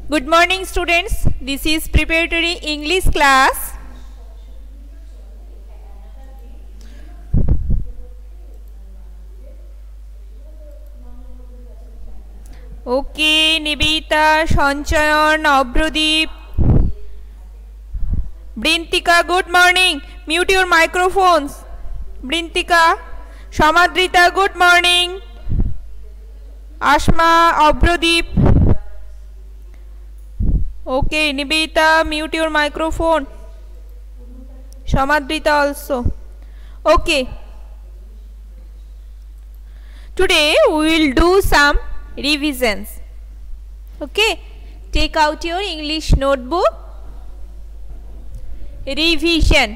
Good morning students, this is preparatory English class. Okay, Nibita, Sanchayan, Abrodeep, Brintika, good morning. Mute your microphones. Brintika, Shamadrita, good morning. Ashma, Abrodeep. Okay, Nibita, mute your microphone. Shamadrita also. Okay. Today we will do some revisions. Okay. Take out your English notebook. Revision.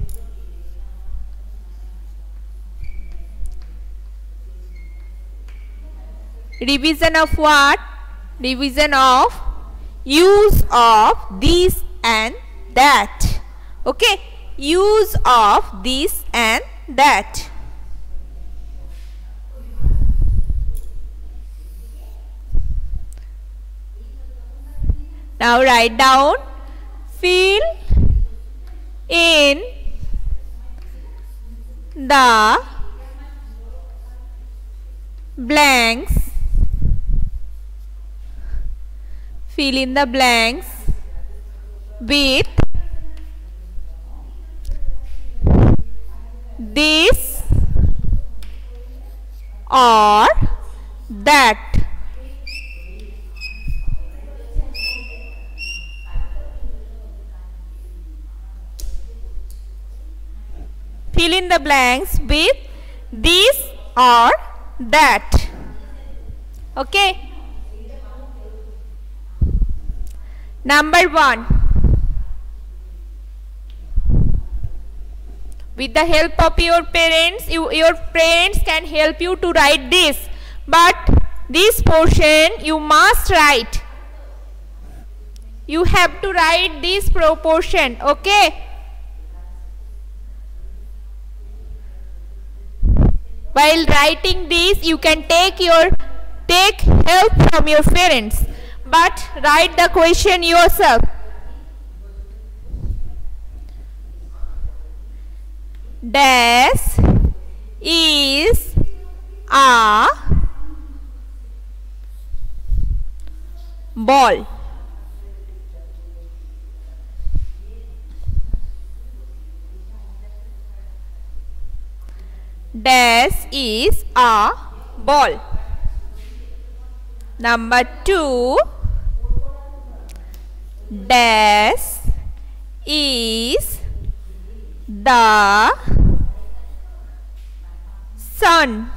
Revision of what? Revision of use of this and that. Okay. Use of this and that. Now write down, fill in the blanks. Fill in the blanks with this or that. Fill in the blanks with this or that. Okay. Number 1. With the help of your parents, your parents can help you to write this. But this portion you must write. You have to write this proportion. Okay. While writing this, you can take help from your parents, but write the question yourself. Dash is a ball. Dash is a ball. Number 2. Dash is the sun.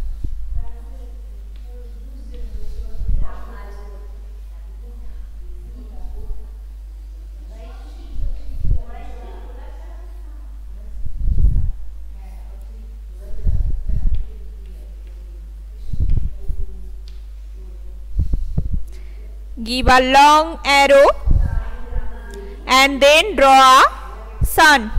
Give a long arrow and then draw a sun.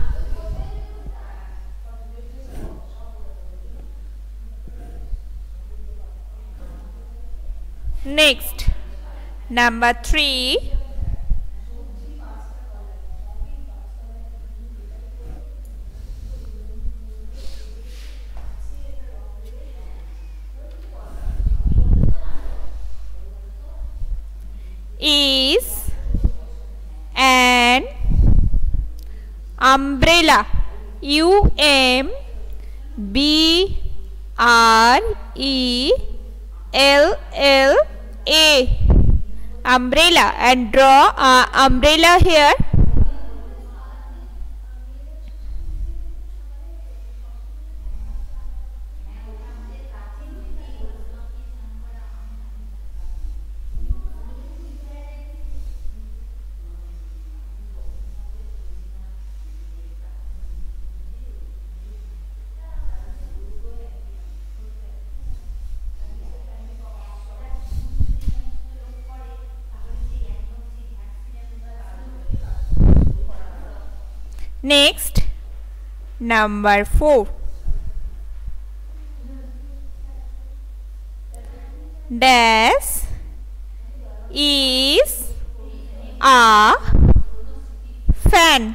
Next, number 3. Is an umbrella. U-M-B-R-E-L-L-A. Umbrella, and draw an umbrella here. Next, number 4. Dash is a fan.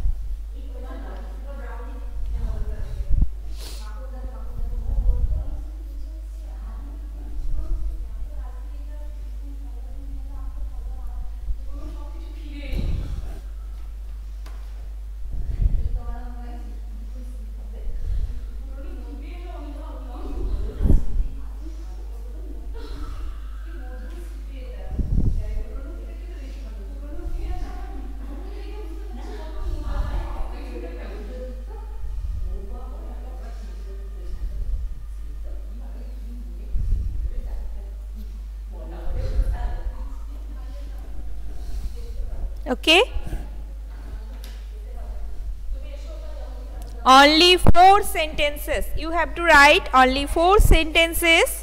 Okay, only 4 sentences. You have to write only 4 sentences.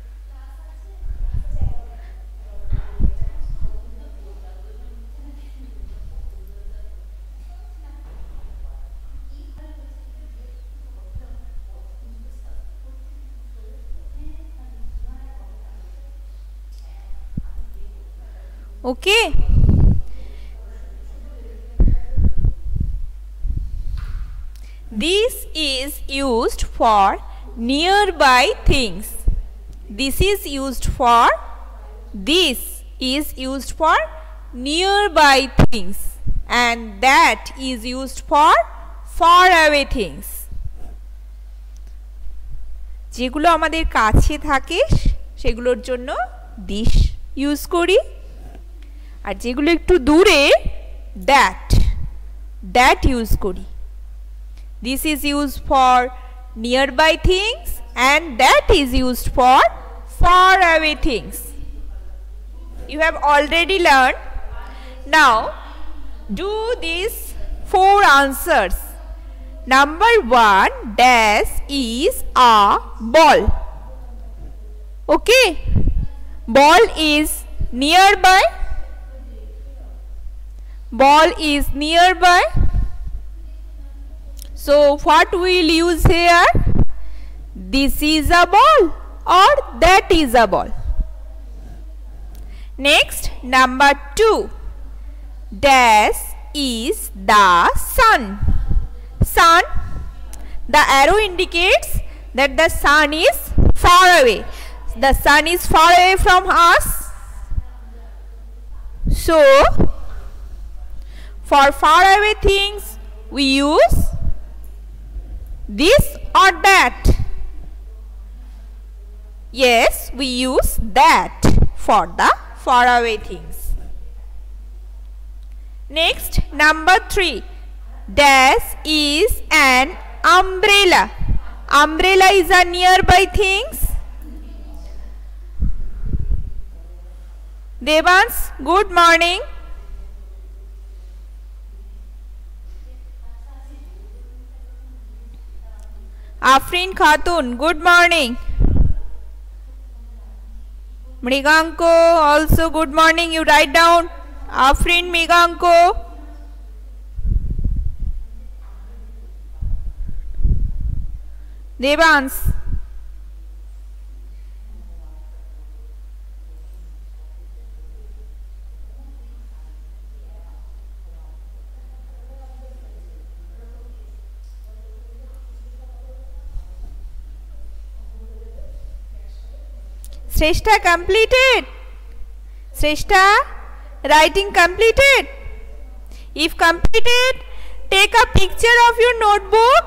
Okay. This is used for nearby things. This is used for nearby things, and that is used for far away things. যেগুলো আমাদের কাছে থাকে সেগুলোর জন্য this use করি, আর যেগুলো একটু দূরে that ইউজ করি. This is used for nearby things and that is used for far away things. You have already learned. Now do these 4 answers. Number 1, dash is a ball. Okay, ball is nearby. Ball is nearby. So what we will use here? This is a ball or that is a ball. Next, number 2, dash is the sun. Sun, the arrow indicates that the sun is far away. The sun is far away from us. So for far away things we use this or that. Yes, we use that for the far away things. Next, number 3, dash is an umbrella. Umbrella is a nearby things. Devans, good morning. Afrin Khatun, good morning. Mriganko, also good morning. You write down. Afrin, Mriganko. Devans. Shrestha completed. Shrestha, writing completed. If completed, take a picture of your notebook.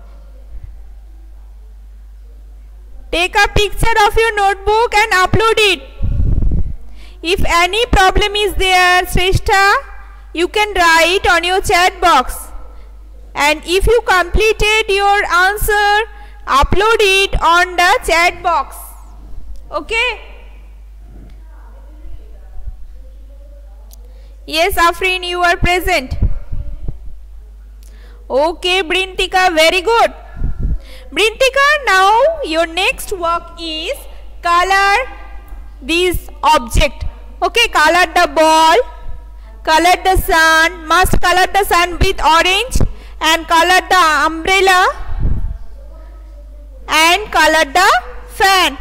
Take a picture of your notebook and upload it. If any problem is there, Shrestha, you can write on your chat box. And if you completed your answer, upload it on the chat box. Okay? Yes, Afrin, you are present. Okay, Brintika, very good. Brintika, now your next work is color this object. Okay, color the ball, color the sun, must color the sun with orange, and color the umbrella, and color the fan.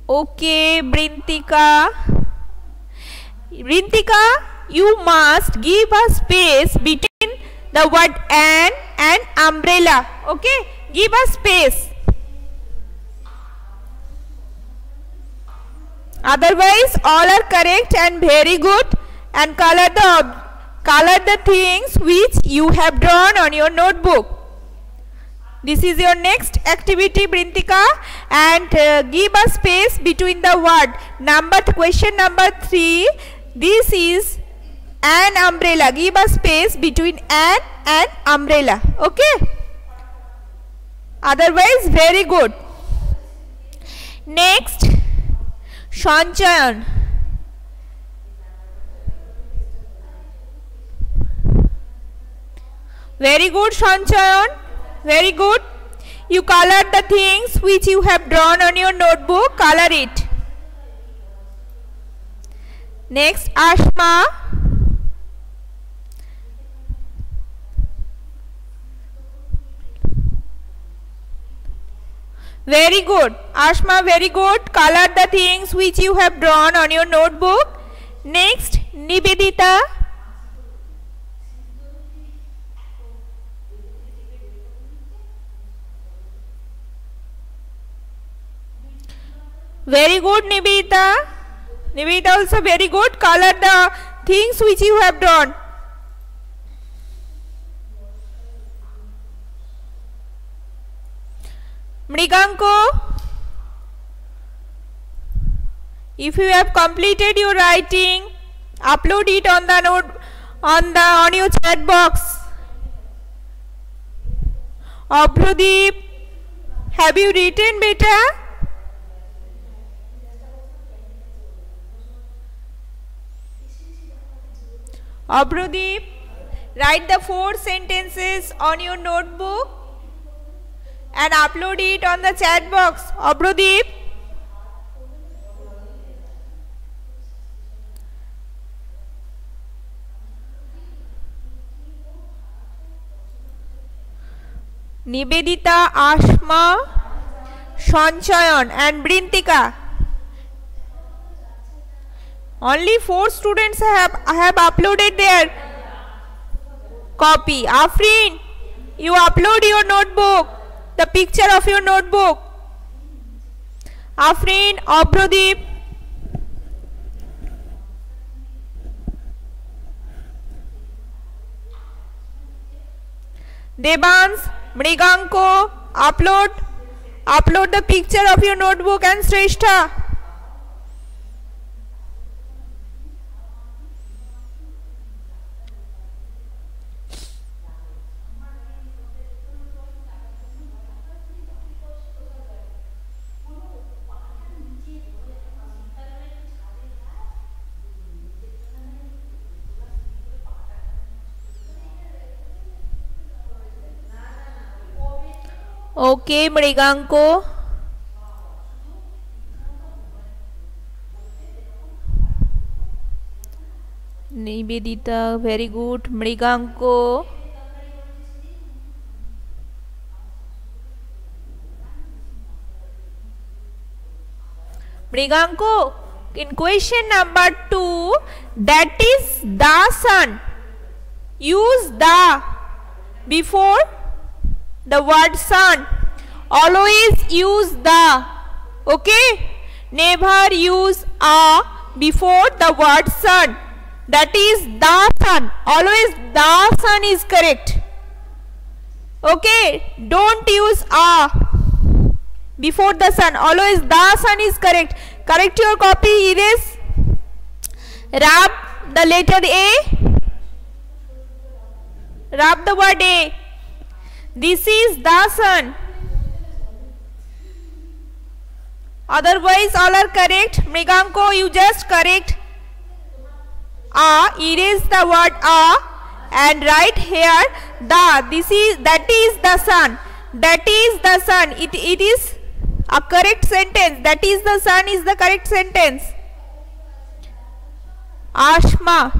Okay, Brintika. Brintika, you must give a space between the word and umbrella. Okay, give a space. Otherwise, all are correct and very good. And color the things which you have drawn on your notebook. This is your next activity, Brintika, and give a space between the word. Question number 3. This is an umbrella. Give a space between an and umbrella. Okay. Otherwise, very good. Next, Sanchayan. Very good, Sanchayan. Very good. You color the things which you have drawn on your notebook. Color it. Next, Ashma. Very good. Ashma, very good. Color the things which you have drawn on your notebook. Next, Nivedita. Very good, Nivedita. Nivedita also very good. Color the things which you have drawn. Mriganko, if you have completed your writing, upload it on the note on your chat box. Abhrudeep, have you written, beta? Abhrudeep, write the 4 sentences on your notebook and upload it on the chat box. Abhrudeep. Nivedita, Ashma, Sanchayan and Brintika. Only 4 students have uploaded their copy. Afrin, you upload your notebook, the picture of your notebook. Afrin, Abhrudeep. Devans, Mriganko, upload the picture of your notebook and Shrestha. Okay, Mriganko. Nivedita, very good. Mriganko. Mriganko, in question number 2, that is the sun. Use the before the word sun. Always use the. Okay? Never use a before the word sun. That is the sun. Always the sun is correct. Okay? Don't use a before the sun. Always the sun is correct. Correct your copy. Erase. Rub the letter A. Rub the word A. This is the sun. Otherwise all are correct. Mriganko, you just correct a, erase the word a and write here the. That is the sun. That is the sun. It is a correct sentence. That is the sun is the correct sentence. Ashma.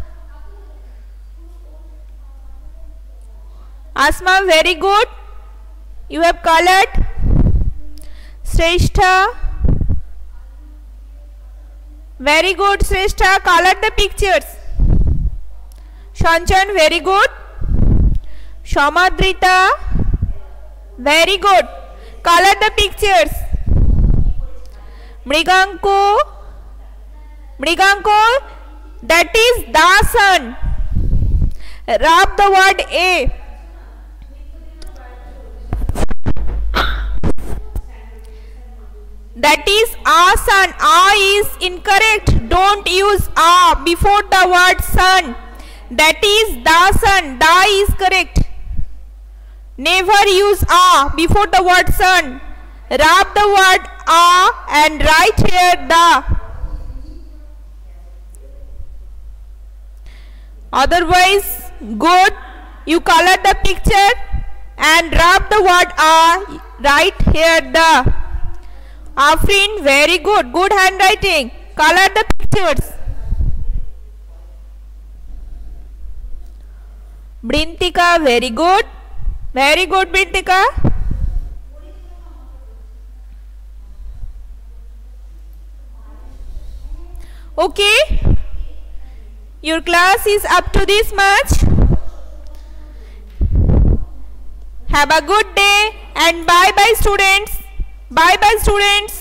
Asma, very good. You have colored. Shrestha. Very good, Shrestha. Color the pictures. Shanchan, very good. Shamadrita, very good. Color the pictures. Mriganko, that is the sun. Rub the word A. That is a sun. A is incorrect. Don't use a before the word sun. That is the sun. Da is correct. Never use a before the word sun. Rub the word a and write here the. Otherwise, good. You color the picture and rub the word a. Write here the. Afrin, very good. Good handwriting. Color the pictures. Brintika, very good. Very good, Brintika. Okay. Your class is up to this much. Have a good day and bye bye students. Bye bye students.